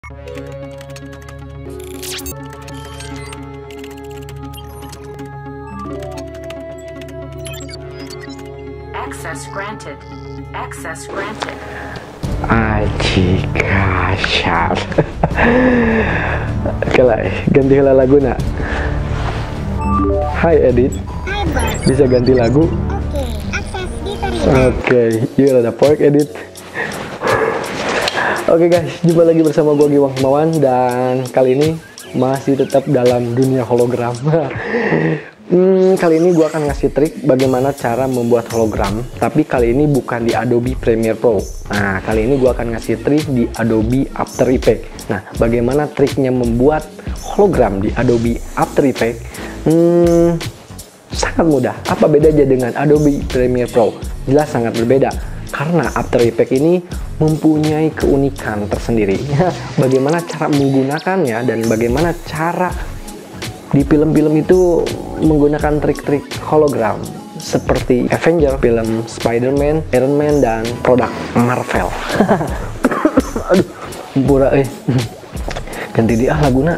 Access granted. Access granted. Aji kasyat. Oke lah, ganti lagu nak. Hai Edit. Hai bos. Bisa ganti lagu? Oke, akses diterima. Oke, yuk ada poek Edit. Oke guys, jumpa lagi bersama gua Giwang Himawan dan kali ini masih tetap dalam dunia hologram. Kali ini gua akan ngasih trik bagaimana cara membuat hologram, tapi kali ini bukan di Adobe Premiere Pro. Nah, kali ini gua akan ngasih trik di Adobe After Effects. Nah, bagaimana triknya membuat hologram di Adobe After Effects? Sangat mudah. Apa bedanya dengan Adobe Premiere Pro? Jelas sangat berbeda. Karena After Effects ini mempunyai keunikan tersendiri. Bagaimana cara menggunakannya dan bagaimana cara di film-film itu menggunakan trik-trik hologram seperti Avenger, film Spider-Man, Iron Man, dan produk Marvel. Aduh, pura ganti dia laguna.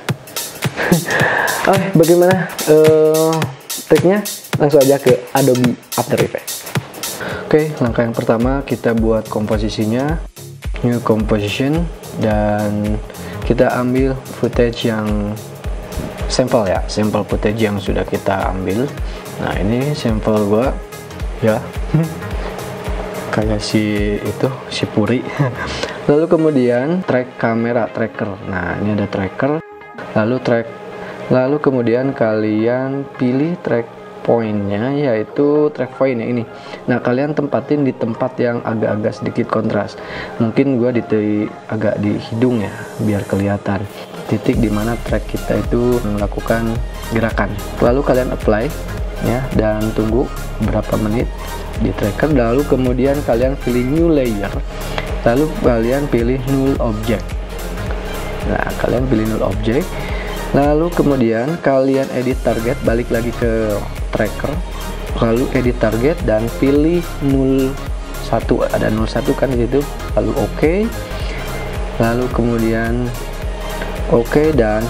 Oke, bagaimana triknya? Langsung aja ke Adobe After Effects. Oke, langkah yang pertama kita buat komposisinya, new composition, dan kita ambil footage yang sampel ya, sampel footage yang sudah kita ambil. Nah, ini sampel gua ya. Kayak si Puri. Lalu kemudian track kamera tracker. Nah, ini ada tracker. Lalu kemudian kalian pilih track pointnya, yaitu track point yang ini. Nah, kalian tempatin di tempat yang agak-agak sedikit kontras. Mungkin gua agak di hidung ya, biar kelihatan titik dimana track kita itu melakukan gerakan. Lalu kalian apply ya, dan tunggu berapa menit di tracker. Lalu kemudian kalian pilih new layer, lalu kalian pilih null object. Nah, kalian pilih null object, lalu kemudian kalian edit target, balik lagi ke tracker, lalu edit target dan pilih 01, ada 01 kan di situ. Lalu oke, lalu kemudian oke dan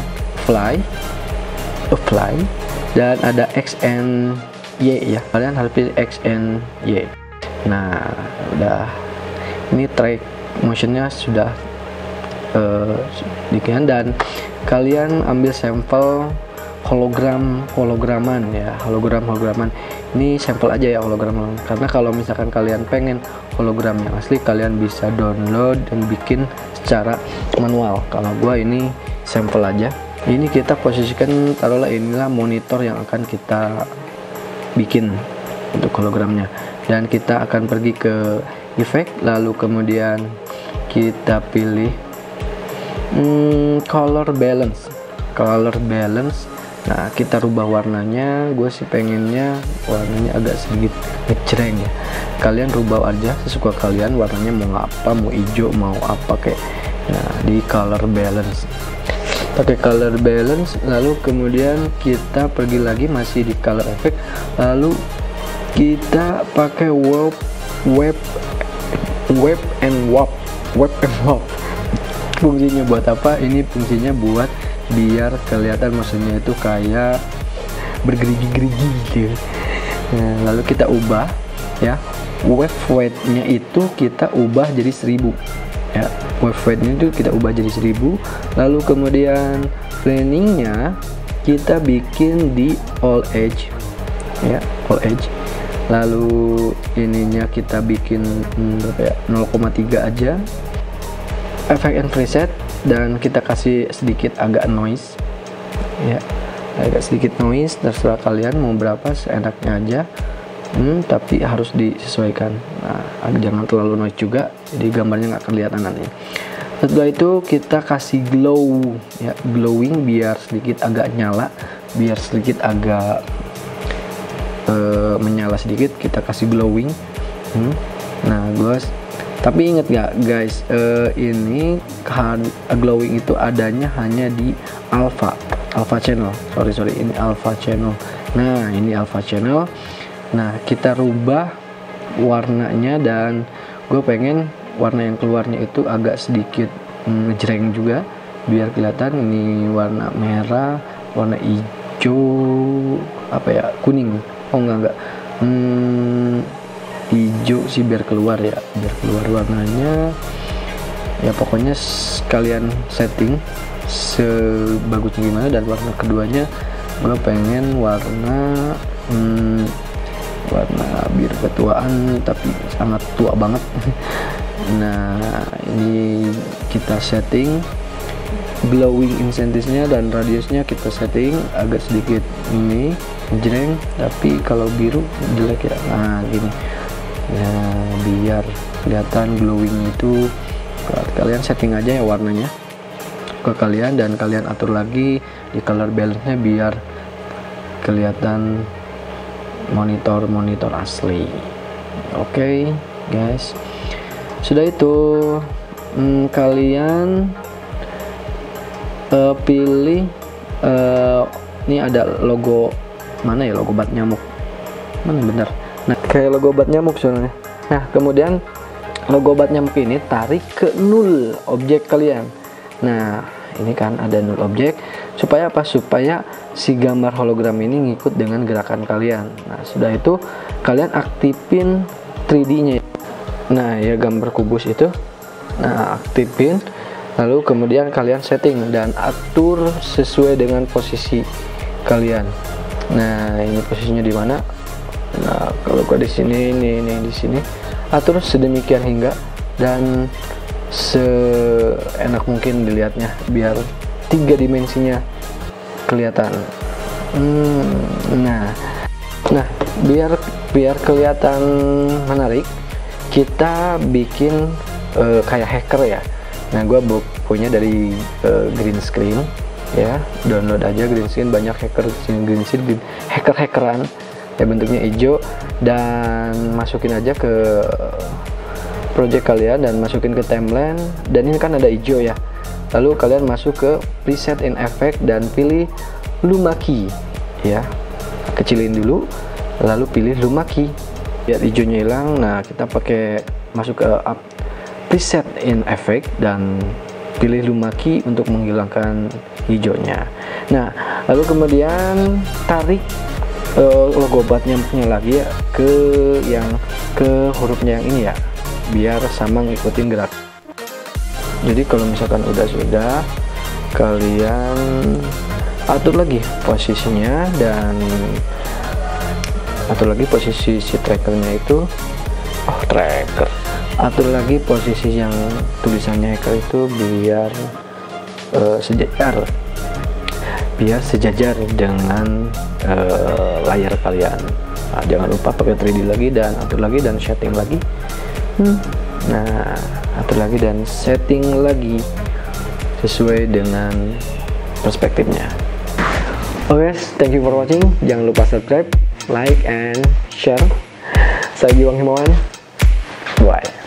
apply, dan ada X and Y ya, kalian harus pilih X and Y. Nah, udah, ini track motionnya sudah dikian, dan kalian ambil sampel holograman ya, holograman. Ini sampel aja ya, hologram, karena kalau misalkan kalian pengen hologram yang asli, kalian bisa download dan bikin secara manual. Kalau gua ini sampel aja. Ini kita posisikan, taruhlah inilah monitor yang akan kita bikin untuk hologramnya, dan kita akan pergi ke effect, lalu kemudian kita pilih color balance. Nah, kita rubah warnanya. Gue sih pengennya warnanya agak sedikit ngejreng ya. Kalian rubah aja sesuka kalian, warnanya mau apa, mau hijau, mau apa kayak. Nah, di color balance, pakai color balance. Lalu kemudian kita pergi lagi, masih di color effect, lalu kita pakai web and warp. Fungsinya buat apa? Ini fungsinya buat biar kelihatan, maksudnya itu kayak bergerigi-gerigi gitu. Nah, lalu kita ubah ya, wave weight-nya itu kita ubah jadi 1000 ya, wave weight-nya itu kita ubah jadi 1000. Lalu kemudian planningnya kita bikin di all edge ya, all edge. Lalu ininya kita bikin 0,3 aja, effect and preset, dan kita kasih sedikit agak noise ya, agak sedikit noise. Terserah kalian mau berapa, seenaknya aja. Tapi harus disesuaikan. Nah, jangan terlalu noise juga, jadi gambarnya nggak kelihatan nanti. Setelah itu kita kasih glow ya, glowing, biar sedikit agak nyala, biar sedikit agak menyala sedikit, kita kasih glowing. Nah, tapi ingat nggak guys, ini glowing itu adanya hanya di alpha channel. Sorry, ini alpha channel. Nah, ini alpha channel. Nah, kita rubah warnanya, dan gue pengen warna yang keluarnya itu agak sedikit ngejreng juga biar kelihatan. Ini warna merah, warna hijau, apa ya, kuning, oh enggak, hijau sih biar keluar ya, biar keluar warnanya ya. Pokoknya kalian setting sebagusnya gimana. Dan warna keduanya gue pengen warna warna biru ketuaan tapi sangat tua banget. Nah, ini kita setting glowing incentisnya dan radiusnya kita setting agak sedikit ini jreng, tapi kalau biru jelek ya. Nah gini ya, biar kelihatan glowing itu kalian setting aja ya warnanya ke kalian, dan kalian atur lagi di color balance nya biar kelihatan monitor asli. Oke, guys, sudah itu kalian pilih ini ada logo mana ya, logo bat nyamuk mana bener. Nah, kayak logo bat nyamuk soalnya. Nah, kemudian logo bat nyamuk ini tarik ke null objek kalian. Nah, ini kan ada null objek supaya apa? Supaya si gambar hologram ini ngikut dengan gerakan kalian. Nah, sudah itu kalian aktifin 3D-nya. Nah, ya gambar kubus itu. Nah, aktifin, lalu kemudian kalian setting dan atur sesuai dengan posisi kalian. Nah, ini posisinya di mana? Nah, kalau gua di sini, ini di sini, atur sedemikian hingga dan seenak mungkin dilihatnya biar 3 dimensinya kelihatan. Nah, biar kelihatan menarik, kita bikin kayak hacker ya. Nah, gue punya dari green screen ya, download aja green screen, banyak green screen hackeran ya, bentuknya hijau, dan masukin aja ke project kalian dan masukin ke timeline. Dan ini kan ada hijau ya, lalu kalian masuk ke preset in effect dan pilih luma key ya, kecilin dulu lalu pilih luma key biar hijaunya hilang. Nah, kita pakai masuk ke preset in effect dan pilih luma key untuk menghilangkan hijaunya. Nah, lalu kemudian tarik logo bat nyamuknya lagi ya ke hurufnya yang ini ya, biar sama ngikutin gerak. Jadi kalau misalkan sudah kalian atur lagi posisinya dan atur lagi posisi si trackernya itu, atur lagi posisi yang tulisannya hacker itu biar sejajar dengan layar kalian. Nah, jangan lupa pakai 3D lagi dan atur lagi dan setting lagi. Nah, atur lagi dan setting lagi sesuai dengan perspektifnya. Oke, thank you for watching. Jangan lupa subscribe, like, and share. Saya Giwang Himawan. Bye.